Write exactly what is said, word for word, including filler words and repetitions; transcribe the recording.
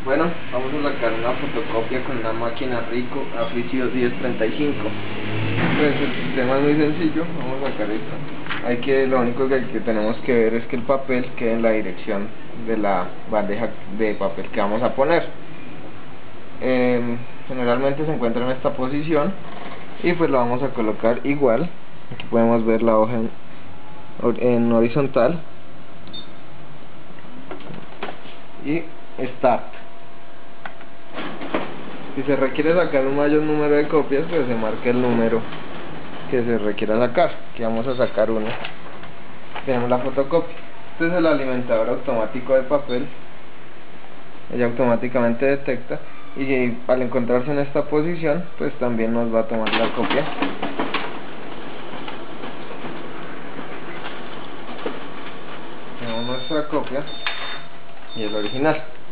Bueno, vamos a sacar una fotocopia con una máquina Ricoh Africio diez treinta y cinco. Pues el sistema es muy sencillo, vamos a sacar esto. Hay que, lo único que, que tenemos que ver es que el papel quede en la dirección de la bandeja de papel que vamos a poner. Eh, generalmente se encuentra en esta posición y pues lo vamos a colocar igual. Aquí podemos ver la hoja en, en horizontal y Start. Si se requiere sacar un mayor número de copias, pues se marca el número que se requiera sacar. Aquí vamos a sacar uno. Tenemos la fotocopia. Este es el alimentador automático de papel. Ella automáticamente detecta y al encontrarse en esta posición, pues también nos va a tomar la copia. Tenemos nuestra copia y el original.